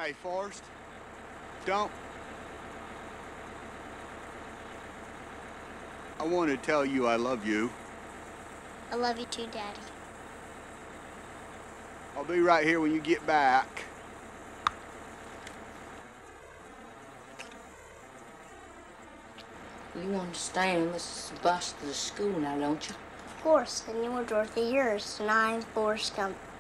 Hey, Forrest, don't. I want to tell you I love you. I love you too, Daddy. I'll be right here when you get back. You understand this is the bus to the school now, don't you? Of course, and you were Dorothy yours, and I'm Forrest Gump.